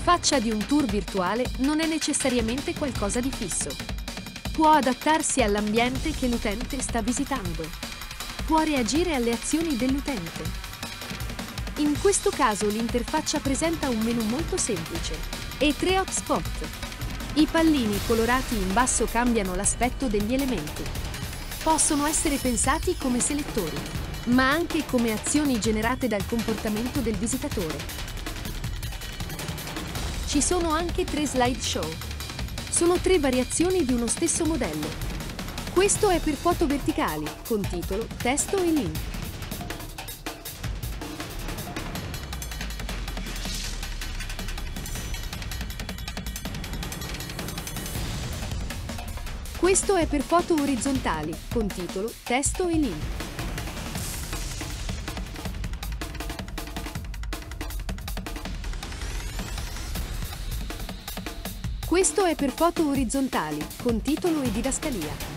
L'interfaccia di un tour virtuale non è necessariamente qualcosa di fisso. Può adattarsi all'ambiente che l'utente sta visitando. Può reagire alle azioni dell'utente. In questo caso l'interfaccia presenta un menu molto semplice e 3 hotspot. I pallini colorati in basso cambiano l'aspetto degli elementi. Possono essere pensati come selettori, ma anche come azioni generate dal comportamento del visitatore. Ci sono anche 3 slideshow. Sono 3 variazioni di uno stesso modello. Questo è per foto verticali, con titolo, testo e link. Questo è per foto orizzontali, con titolo, testo e link. Questo è per foto orizzontali, con titolo e didascalia.